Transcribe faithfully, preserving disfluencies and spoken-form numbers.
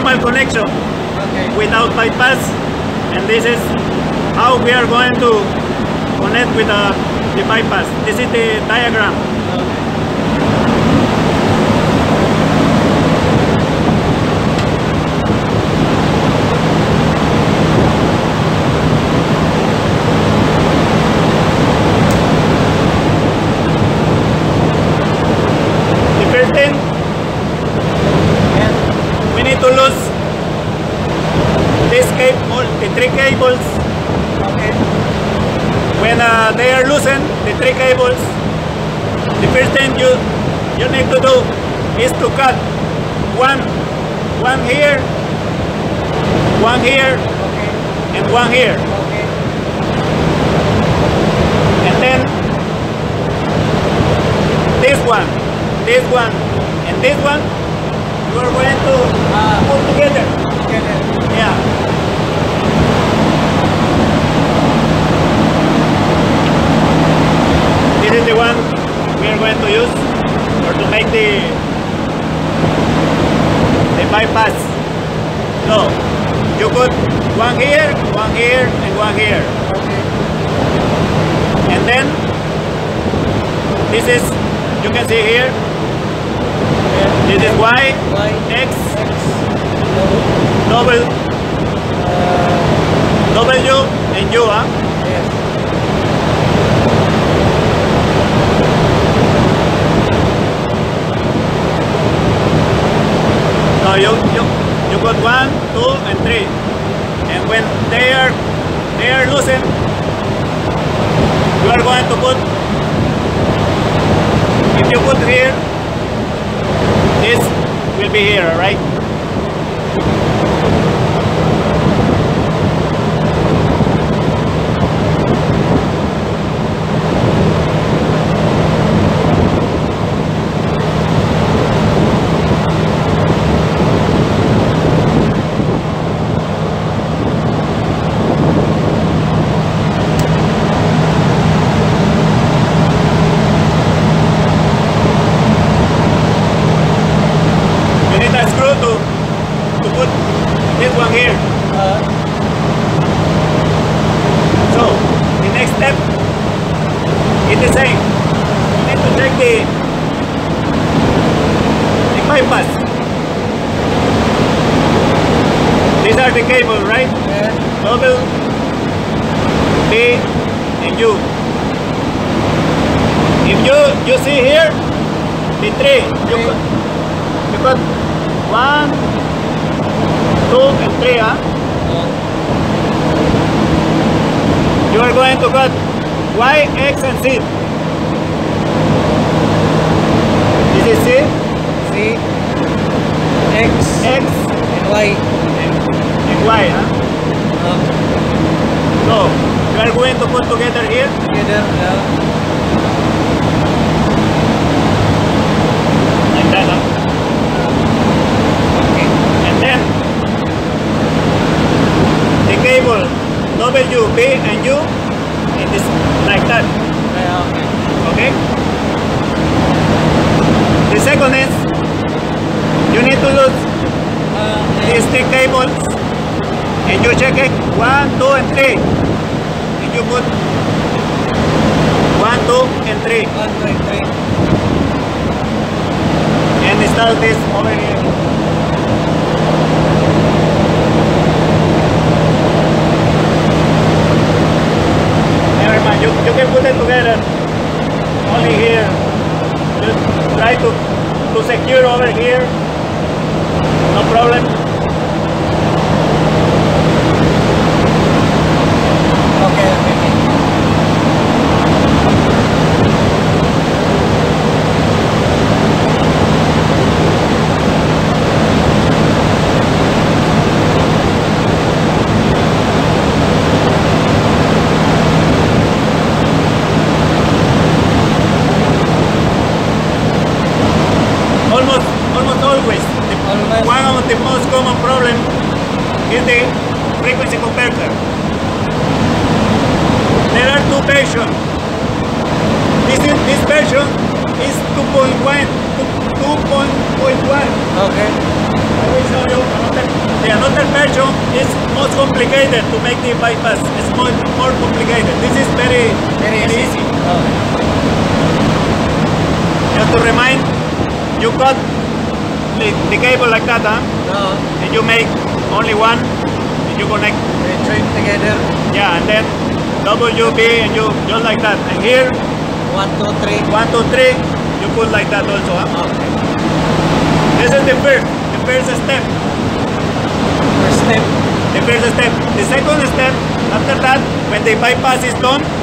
normal connection Okay. without bypass, and this is how we are going to connect with the, the bypass. This is the diagram. Okay. The first thing, we need to lose this cable, the three cables. Okay. When uh, they are loosened, the three cables, the first thing you you need to do is to cut one, one here, one here, Okay. and one here, Okay. and then this one, this one, and this one. You are going to Ah. put together. Get it. Yeah. This is the one we are going to use or to make the the bypass. So you put one here, one here, and one here, Okay. and then this is, you can see here. This is Y, Y. X, X. double, Uh, W, and U. Huh? yes. So you, you, you got one, two, and three. And when they are, they are loosened, you are going to put, if you put here, this will be here, alright? You need a screw to, to put this one here. Uh, So, the next step is the same. You need to check the, the bypass. These are the cables, right? yeah. Double, B, and U. If you you see here, the three, you Three. got, you got one, two, and three, huh? Uh, You are going to cut Y, X, and Z. This is Z, C. X. X, And Y. and, and Y, huh? Uh, So, you are going to put together here. together. Yeah. Like that, huh? Okay. And then the cable W, B, and U in this like that. Yeah, okay. Okay. The second is you need to lose Uh, these three cables, and you check it one, two, and three. And you put one, two, and three, one, two, and three. and install this over here. Never mind, you, you can put it together only here. Just try to, to secure over here. No problem. Okay, okay, okay. Almost, almost always. The, Always. One of the most common problem is the frequency converter. There are two versions. This is, this version is two point one, two two point one. Okay. I will show you another. The another version is most complicated to make the bypass. It's more, more complicated. This is very, Very very easy. easy. Okay. Just to remind, you cut the, the cable like that, huh? No. And you make only one, and you connect. We join together. Yeah, and then W B, and you just like that. And here, One, two, three. one, two, three, you put like that also, huh? Okay. This is the first, the first step. First step. The first step. The second step, after that, when the bypass is done,